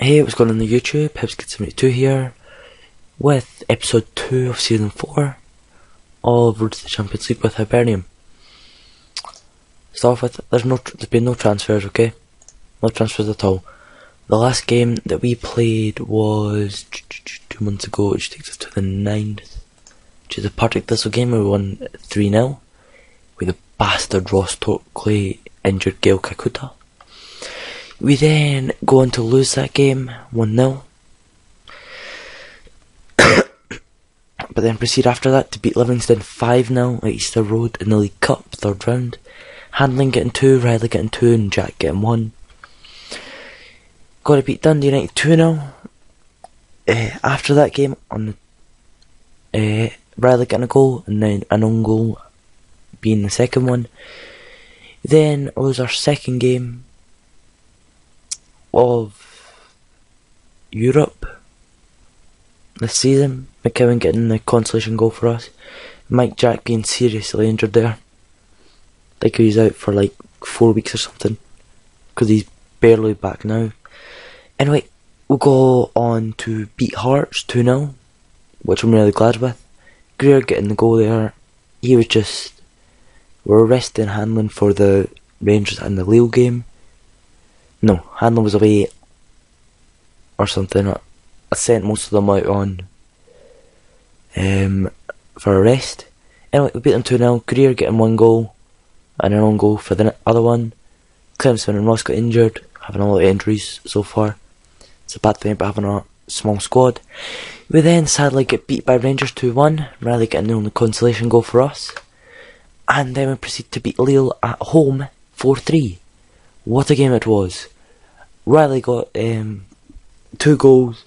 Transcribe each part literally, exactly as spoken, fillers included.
Hey, what's going on the YouTube? Pipskid seventy-two here with episode two of season four of Road to the Champions League with Hibernium. Start off with, there's no, there's been no transfers, okay? No transfers at all. The last game that we played was two months ago, which takes us to the ninth, which is a Partick Thistle game where we won three nil with the bastard Ross Tockley injured Gail Kakuta. We then go on to lose that game one nil. But then proceed after that to beat Livingston five nil at Easter Road in the League Cup, third round. Handling getting two, Riley getting two and Jack getting one. Got to beat Dundee United two nil. Uh, after that game, on the, uh, Riley getting a goal and then an own goal being the second one. Then lose our second game of Europe this season. McKeown getting the consolation goal for us. Mike Jack being seriously injured there. Like he's out for like four weeks or something, because he's barely back now. Anyway, we'll go on to beat Hearts two nil, which I'm really glad with. Greer getting the goal there. He was just, we're resting Hanlon for the Rangers and the Lille game. No, Hanlon was away or something. I sent most of them out on um, for a rest. Anyway, we beat them two nil. Greer getting one goal and an own goal for the other one. Clemson and Ross got injured, having a lot of injuries so far. It's a bad thing about having a small squad. We then sadly get beat by Rangers two one, Riley getting the only consolation goal for us. And then we proceed to beat Lille at home four three. What a game it was. Riley got um, two goals.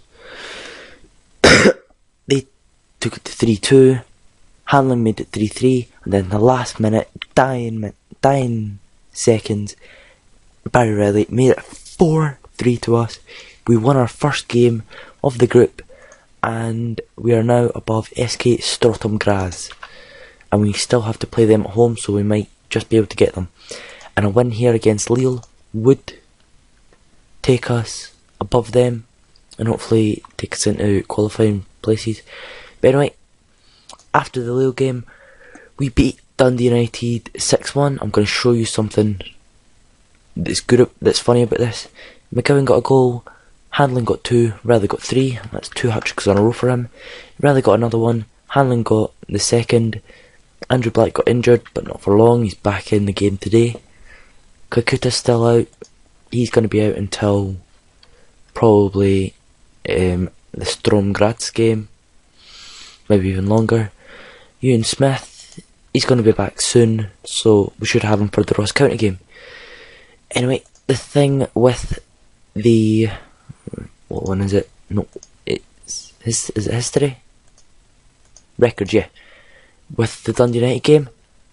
They took it to three two. Hanlon made it three three. And then the last minute, dying, dying seconds, Barry Riley made it four three to us. We won our first game of the group. And we are now above S K Strottom Graz. And we still have to play them at home, so we might just be able to get them. And a win here against Lille would take us above them and hopefully take us into qualifying places. But anyway, after the Lille game, we beat Dundee United six one. I'm going to show you something that's good, that's funny about this. McKeown got a goal, Hanlon got two, Riley got three. That's two hat-tricks on a row for him. Riley got another one, Hanlon got the second. Andrew Black got injured, but not for long. He's back in the game today. Kakuta's still out. He's going to be out until probably um, the Sturm Graz game, maybe even longer. Ewan Smith, he's going to be back soon, so we should have him for the Ross County game. Anyway, the thing with the, what one is it? No, it's his. Is it history? Record, yeah. With the Dundee United game,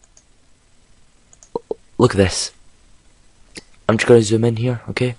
look at this. I'm just going to zoom in here, okay?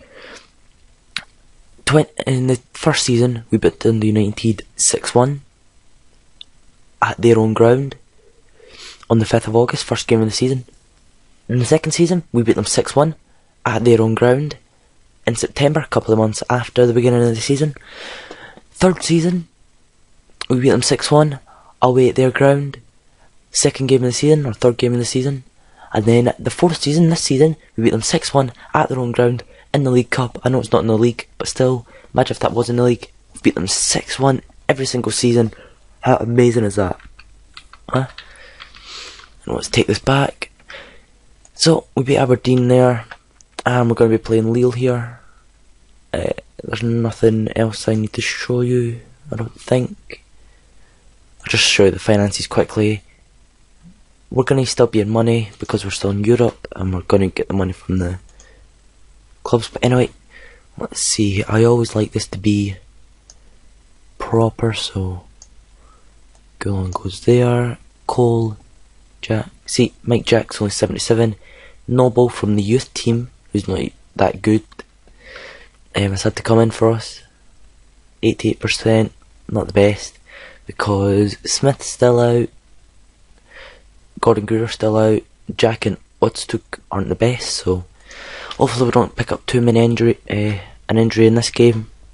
Twen in the first season, we beat Dundee United six one at their own ground on the fifth of August, first game of the season. In the second season, we beat them six one at their own ground in September, a couple of months after the beginning of the season. Third season, we beat them six one away at their ground, second game of the season, or third game of the season. And then the fourth season, this season, we beat them six one at their own ground in the League Cup. I know it's not in the league, but still, imagine if that was in the league. We beat them six one every single season. How amazing is that? Huh? And let's take this back. So, we beat Aberdeen there, and we're going to be playing Lille here. Uh, there's nothing else I need to show you, I don't think. I'll just show you the finances quickly. We're going to still be in money because we're still in Europe, and we're going to get the money from the clubs. But anyway, let's see. I always like this to be proper, so Golan goes there. Cole, Jack. See, Mike Jack's only seventy-seven. Noble from the youth team, who's not that good, um, has had to come in for us. eighty-eight percent, not the best, because Smith's still out. Gordon Greer still out. Jack and Otstuk aren't the best, so hopefully we don't pick up too many injury, uh, an injury in this game.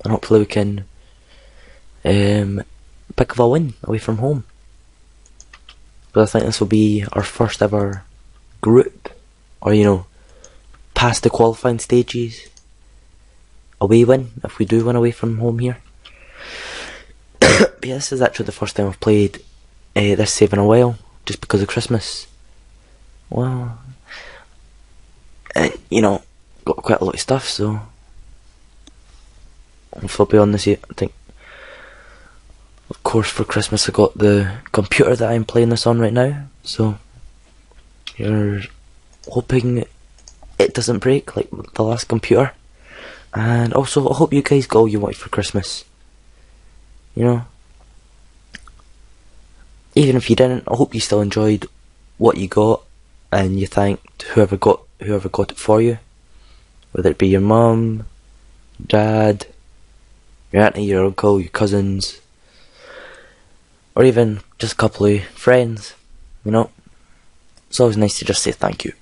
and hopefully we can um, pick up a win away from home. But I think this will be our first ever group, or you know, past the qualifying stages, away win, if we do win away from home here. But yeah, this is actually the first time I've played uh, this save in a while, just because of Christmas. Well, uh, you know, got quite a lot of stuff, so hopefully I'll be on this year. I think, of course, for Christmas I got the computer that I'm playing this on right now, so you're hoping it doesn't break like the last computer. And also, I hope you guys got all you wanted for Christmas. You know, even if you didn't, I hope you still enjoyed what you got, and you thanked whoever got whoever got it for you, whether it be your mum, dad, your auntie, your uncle, your cousins, or even just a couple of friends. You know, it's always nice to just say thank you.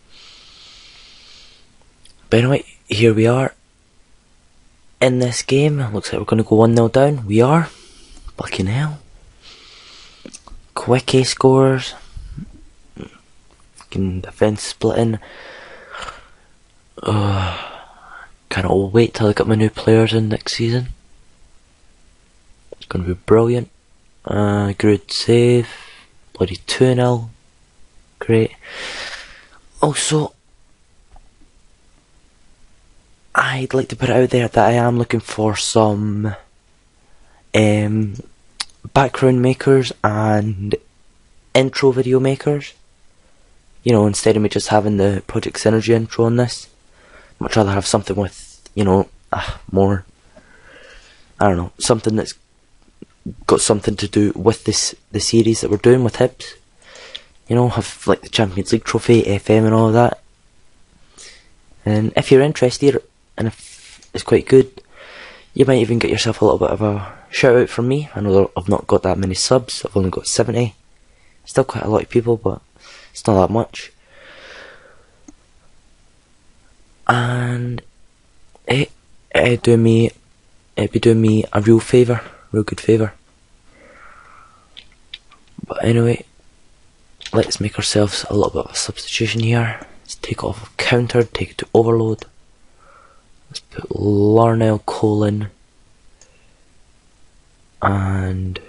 But anyway, here we are in this game. Looks like we're going to go one nil down. We are. Fucking hell. Quickie scores. Fucking defence splitting. Uh, Cannot wait till I get my new players in next season. It's going to be brilliant. Uh, good save. Bloody two nil. Great. Also, I'd like to put it out there that I am looking for some um, background makers and intro video makers. You know, instead of me just having the Project Synergy intro on this, I'd much rather have something with, you know, uh, more, I don't know, something that's got something to do with this the series that we're doing with Hibs. You know, have like the Champions League trophy, F M and all of that. And if you're interested, and if it's quite good, you might even get yourself a little bit of a shout out from me. I know I've not got that many subs, I've only got seventy. Still quite a lot of people, but it's not that much. And it it'd do me it'd be doing me a real favour, real good favour. But anyway, let's make ourselves a little bit of a substitution here. Let's take it off of counter, take it to overload. Let's put Larnell Cole in. And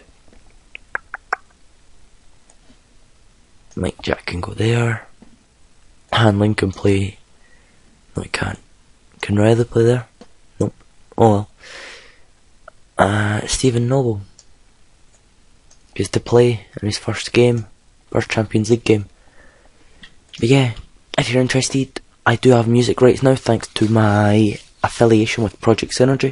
Mike Jack can go there. Hanlon can play. No, he can't. Can Riley play there? Nope. Oh well. Uh, Stephen Noble gets to play in his first game. First Champions League game. But yeah, if you're interested, I do have music rights now thanks to my affiliation with Project Synergy.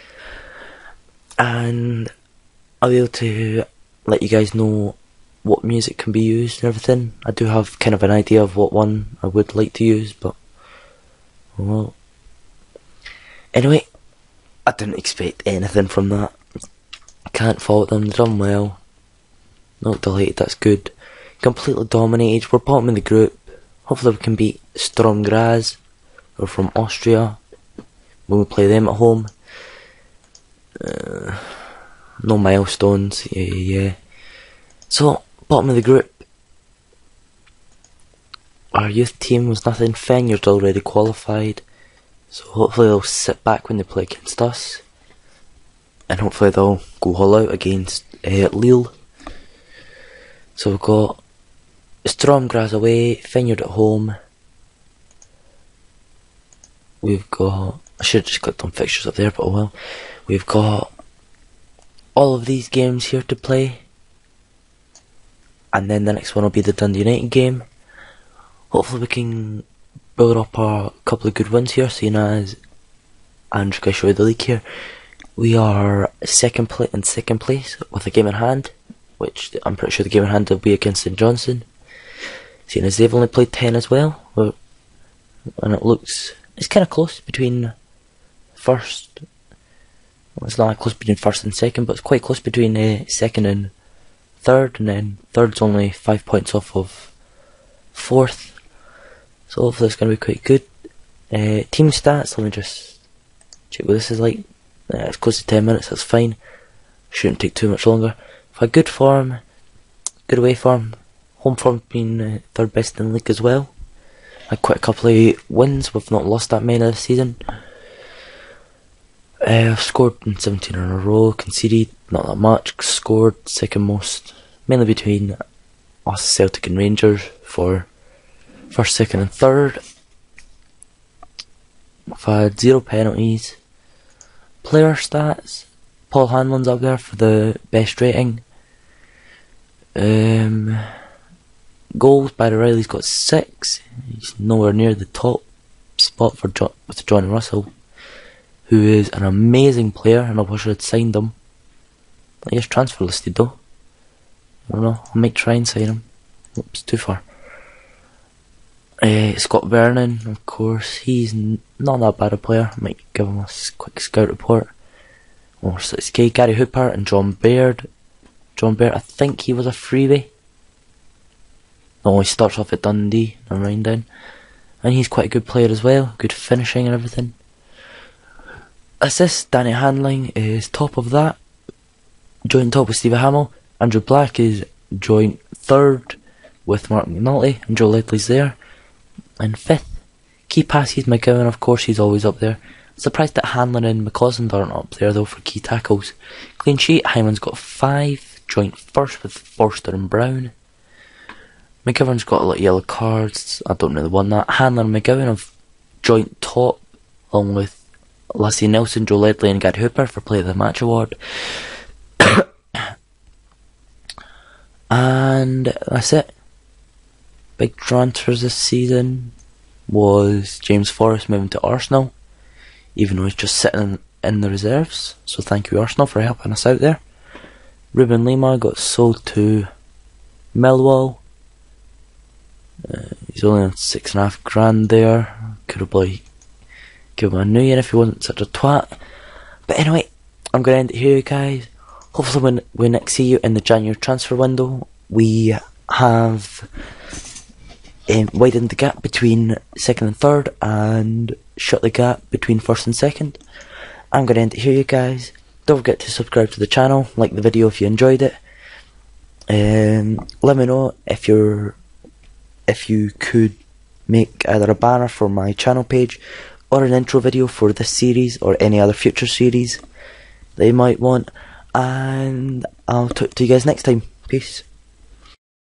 And I'll be able to let you guys know what music can be used and everything. I do have kind of an idea of what one I would like to use, but well. Anyway, I didn't expect anything from that. I can't fault them, they've done well. Not delighted, that's good. Completely dominated, we're bottom in the group. Hopefully we can beat Sturm Graz, who are from Austria, when we play them at home. Uh, no milestones, yeah, yeah, yeah. So, bottom of the group. Our youth team was nothing, Fenger's already qualified. So hopefully they'll sit back when they play against us. And hopefully they'll go all out against uh, Lille. So we've got Sturm Graz away, Feyenoord at home. We've got, I should have just clicked on fixtures up there, but oh well. We've got all of these games here to play. And then the next one will be the Dundee United game. Hopefully we can build up a couple of good wins here, seeing as I'm just going to show you the league here. We are second pla in second place with a game in hand, which I'm pretty sure the game in hand will be against St Johnstone. Seeing as they've only played ten as well, and it looks, it's kind of close between first, well, it's not close between first and second, but it's quite close between uh, second and third, and then third's only five points off of fourth, so hopefully it's going to be quite good. Uh, team stats, let me just check what this is like. Uh, it's close to ten minutes, that's fine. Shouldn't take too much longer. I've had good form, good away form, home form being uh, third best in the league as well. I had quite a couple of wins, we've not lost that many this season. Uh, I've scored in seventeen in a row, conceded not that much, scored second most, mainly between us, Celtic and Rangers for first, second and third. I've had zero penalties. Player stats, Paul Hanlon's up there for the best rating. Um, goals, Barry Riley's got six. He's nowhere near the top spot for jo with Johnny Russell, who is an amazing player, and I wish I'd signed him. He is transfer listed though. I don't know, I might try and sign him. Oops, too far. Uh, Scott Vernon, of course, he's n not that bad a player. I might give him a quick scout report. Oh, six K, Gary Hooper and John Baird. John Baird, I think he was a freebie. No, he starts off at Dundee, never mind then. And he's quite a good player as well, good finishing and everything. Assists, Danny Handling is top of that, joint top with Stevie Hamill. Andrew Black is joint third with Mark McNulty, and Joe Ledley's there. And fifth, key passes, McGowan, of course, he's always up there. Surprised that Hanlon and McCausland aren't up there though for key tackles. Clean sheet, Hyman's got five, joint first with Forster and Brown. McGovern's got a lot of yellow cards, I don't really want that. Hanlon and McGowan have joint top, along with Lassie Nelson, Joe Ledley and Gary Hooper for Player of the Match award. And that's it. Big transfers this season was James Forrest moving to Arsenal, even though he's just sitting in the reserves, so thank you Arsenal for helping us out there. Ruben Lima got sold to Millwall. Uh, he's only on six and a half grand there. Could have probably given him a new year if he wasn't such a twat. But anyway, I'm going to end it here, guys. Hopefully when we next see you in the January transfer window, we have um, widened the gap between second and third and shut the gap between first and second. I'm going to end it here, you guys. Don't forget to subscribe to the channel, like the video if you enjoyed it. Um, let me know if you're if you could make either a banner for my channel page or an intro video for this series or any other future series that you might want. And I'll talk to you guys next time. Peace.